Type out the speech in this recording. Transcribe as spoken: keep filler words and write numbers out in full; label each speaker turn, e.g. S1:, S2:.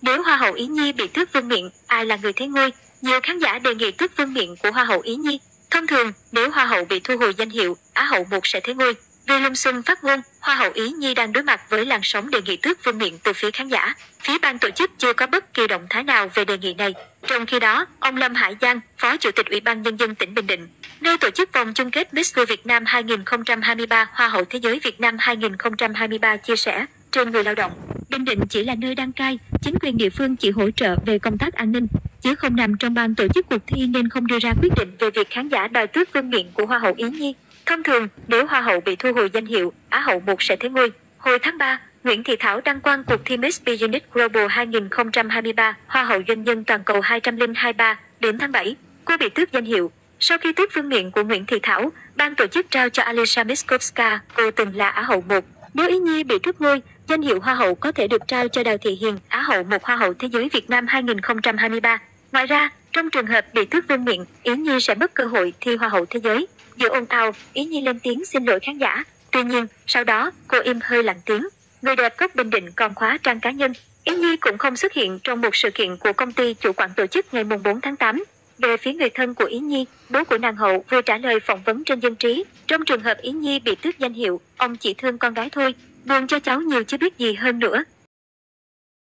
S1: Nếu Hoa hậu Ý Nhi bị tước vương miện, ai là người thế ngôi? Nhiều khán giả đề nghị tước vương miện của Hoa hậu Ý Nhi. Thông thường, nếu Hoa hậu bị thu hồi danh hiệu, Á hậu một sẽ thế ngôi. Vì lung xung phát ngôn, Hoa hậu Ý Nhi đang đối mặt với làn sóng đề nghị tước vương miện từ phía khán giả. Phía ban tổ chức chưa có bất kỳ động thái nào về đề nghị này. Trong khi đó, ông Lâm Hải Giang, Phó Chủ tịch Ủy ban Nhân dân tỉnh Bình Định, nơi tổ chức vòng chung kết Miss World Việt Nam hai không hai ba, Hoa hậu Thế giới Việt Nam hai không hai ba chia sẻ, trên người lao động, Bình Định chỉ là nơi đăng cai, chính quyền địa phương chỉ hỗ trợ về công tác an ninh, chứ không nằm trong ban tổ chức cuộc thi nên không đưa ra quyết định về việc khán giả đòi tước vương miện của Hoa hậu Ý Nhi. Thông thường, nếu Hoa hậu bị thu hồi danh hiệu, Á hậu một sẽ thế ngôi. Hồi tháng ba, Nguyễn Thị Thảo đăng quang cuộc thi Miss Business Global hai không hai ba, Hoa hậu doanh nhân toàn cầu hai không hai ba, đến tháng bảy, cô bị tước danh hiệu. Sau khi tước vương miện của Nguyễn Thị Thảo, ban tổ chức trao cho Alisha Miskovska, cô từng là Á hậu một. Nếu Ý Nhi bị tước ngôi, danh hiệu Hoa hậu có thể được trao cho Đào Thị Hiền, Á hậu một Hoa hậu Thế giới Việt Nam hai không hai ba. Ngoài ra, trong trường hợp bị tước vương miện, Ý Nhi sẽ mất cơ hội thi Hoa hậu Thế giới. Giữa ồn ào, Ý Nhi lên tiếng xin lỗi khán giả. Tuy nhiên, sau đó, cô im hơi lặng tiếng. Người đẹp gốc Bình Định còn khóa trang cá nhân. Ý Nhi cũng không xuất hiện trong một sự kiện của công ty chủ quản tổ chức ngày bốn tháng tám. Về phía người thân của Ý Nhi, bố của nàng hậu vừa trả lời phỏng vấn trên Dân trí. Trong trường hợp Ý Nhi bị tước danh hiệu, ông chỉ thương con gái thôi, buồn cho cháu nhiều chứ biết gì hơn nữa.